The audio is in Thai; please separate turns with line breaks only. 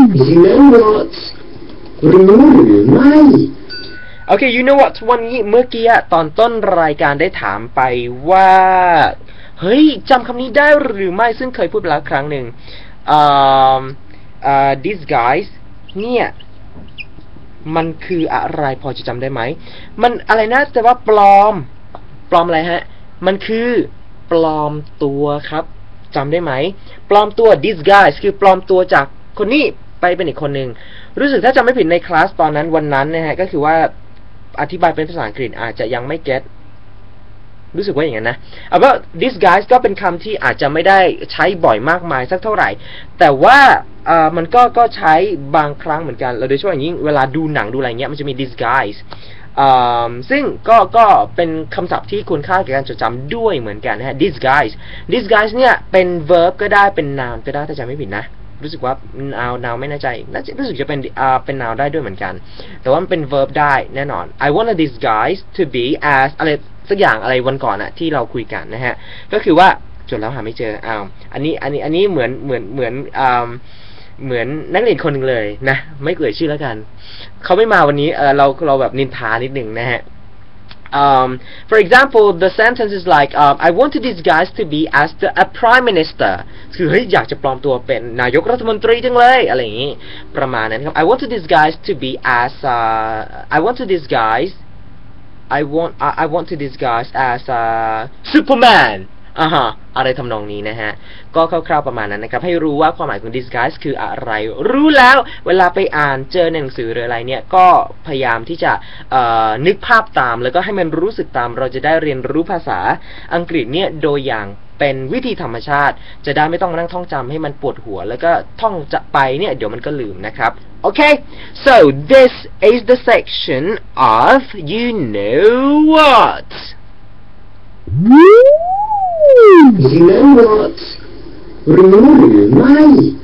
You know what รู้หรือไม่
โอเค you know what วันนี้เมื่อกี้ตอนต้นรายการได้ถามไปว่าเฮ้ยจำคำนี้ได้หรือไม่ซึ่งเคยพูดไปแล้วครั้งหนึ่งdisguise เนี่ยมันคืออะไรพอจะจำได้ไหมมันอะไรนะแต่ว่าปลอมอะไรฮะมันคือปลอมตัวครับจำได้ไหมปลอมตัว disguise คือปลอมตัวจากคนนี้ไปเป็นอีกคนหนึ่งรู้สึกถ้าจำไม่ผิดในคลาสตอนนั้นวันนั้นนะฮะก็คือว่าอธิบายเป็นภาษาอังกฤษอาจจะยังไม่เก็ตรู้สึกว่าอย่างนั้นนะเอาว่า disguise ก็เป็นคำที่อาจจะไม่ได้ใช้บ่อยมากมายสักเท่าไหร่แต่ว่ามันก็ใช้บางครั้งเหมือนกันโดยเฉพาะอย่างยิ่งเวลาดูหนังดูอะไรเงี้ยมันจะมี disguise ซึ่งก็เป็นคำศัพท์ที่คุณค่าแก่การจดจำด้วยเหมือนกันนะฮะ disguise เนี่ยเป็น verb ก็ได้เป็น noun ก็ได้ถ้าจำไม่ผิดนะรู้สึกว่า noun ไม่แน่ใจน่าจะรู้สึกจะเป็น noun ได้ด้วยเหมือนกันแต่ว่ามันเป็น verb ได้แน่นอน I want a disguise to be as อะไรสักอย่างอะไรวันก่อนอะที่เราคุยกันนะฮะก็คือว่าจดแล้วหาไม่เจออันนี้เหมือนนักเรียนคนหนึ่งเลยนะไม่เอ่ยชื่อแล้วกันเขาไม่มาวันนี้เราแบบนินทานิดหนึ่งนะฮะfor example the sentence is like I want to disguise to be as a prime minister คือเฮ้ยอยากจะปลอมตัวเป็นนายกรัฐมนตรีจังเลยอะไรอย่างงี้ประมาณนั้นครับ I want to disguise to be as I want to disguise as Superman อะไรทำนองนี้นะฮะก็คร่าวๆประมาณนั้นนะครับให้รู้ว่าความหมายของ disguise คืออะไรรู้แล้วเวลาไปอ่านเจอในหนังสือหรืออะไรเนี่ยก็พยายามที่จะนึกภาพตามแล้วก็ให้มันรู้สึกตามเราจะได้เรียนรู้ภาษาอังกฤษเนี่ยโดยอย่างเป็นวิธีธรรมชาติจะได้ไม่ต้องนั่งท่องจำให้มันปวดหัวแล้วก็ท่องจะไปเนี่ยเดี๋ยวมันก็ลืมนะครับOkay, so this is the section of you know what.
You know what รู้หรือไม่